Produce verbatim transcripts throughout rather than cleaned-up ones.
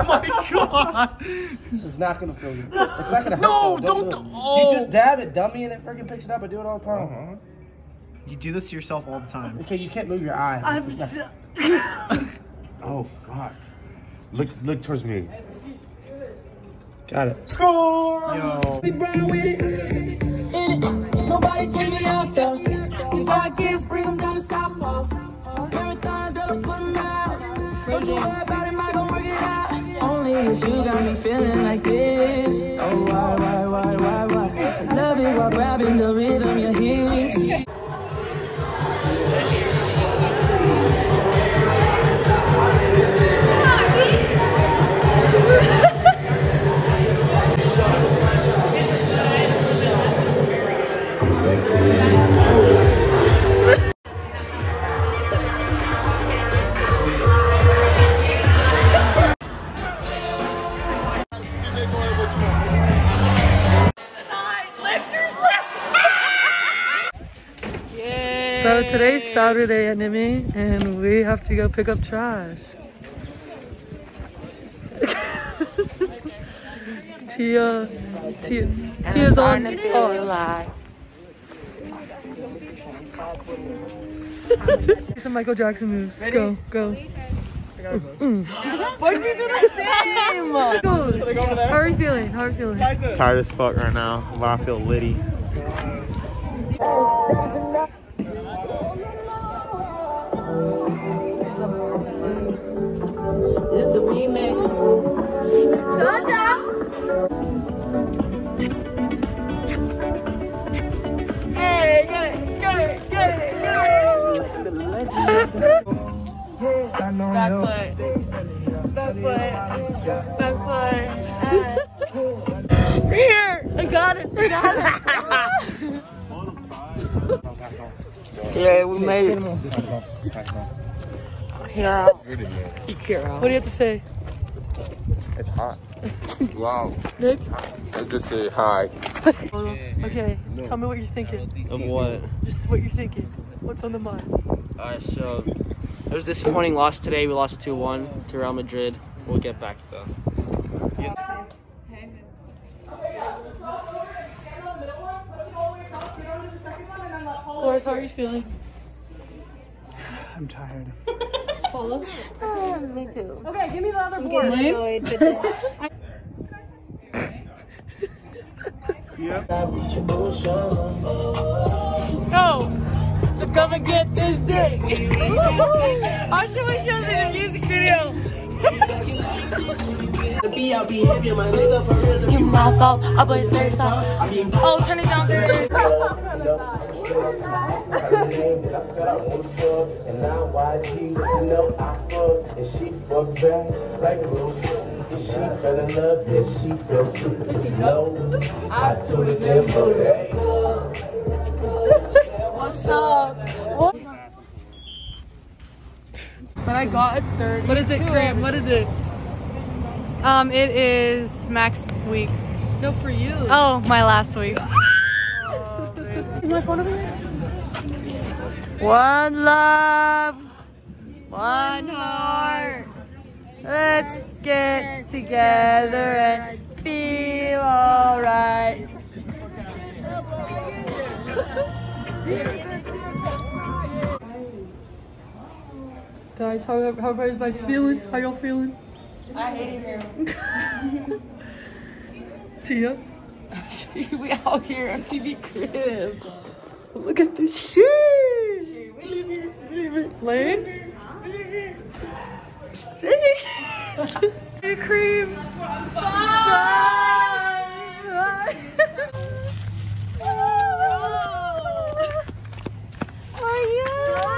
my god! This is not gonna feel good. It's not gonna help. No, Don't. don't. do Oh. You just dab it, dummy, and it freaking picks it up. I do it all the time. Uh-huh. You do this to yourself all the time. Okay, you can't move your eye. I'm It's- so Oh fuck! Look, look towards me. Got it. Score! Yo. Nobody take me out though. You got kids, bring them down to South Pole. Marathon, don't put them out. Don't you worry about it, I gon' work it out. Only it's you got me feeling like this. Oh, why, why, why, why, why? Love it while grabbing the rhythm, your hips. So today's Saturday at Nimi, and we have to go pick up trash. Tia, Tia, Tia's on pause. Some Michael Jackson moves. Ready? Go, go. Mm. Why did you do the same? How are you feeling? How are you feeling? Tired as fuck right now, but I feel litty. This is the remix. Hey, get it, get it, get it, get it. The legend. Back foot. Back foot. Back foot. Here. I got it. I got it. Yeah, we made it. Yeah. What do you have to say? It's hot. Wow. Nick? I just say hi. Okay, tell me what you're thinking. Of what? Just what you're thinking. What's on the mind? Alright, so it was a disappointing loss today. We lost two one to Real Madrid. We'll get back though. Doris, how are you feeling? I'm tired. Paula? Uh, me too. Okay, give me the other board. Go! So come and get this dick! I'll show you shows in the music video! You my fault, I put it face off. Oh, turn it down there. And now Y G, you know I fuck, and she fuck back like Bruce. And she fell in love, and she fell stupid. You know, I told it them for that. What's up? What? But I got a thirty. What is it, Graham? What is it? Um, it is Max week. No, for you. Oh, my last week. Is my phone over there? One love, one heart. Let's get together and feel alright. Guys, how how everybody's feeling? How y'all feeling? I hate it here. Tia? We out here on T V crib. Look at this shit. We live here. We live here. Lane? We live here. Hey, cream. Bye. Bye. Are you?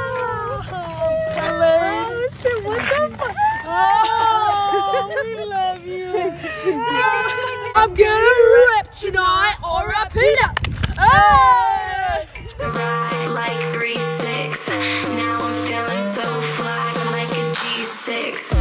Oh, shit, what the fuck? Oh, we love you. I'm gonna rip tonight or I beat up. Hey! Ride like three six. Now I'm feeling so fly like a G six.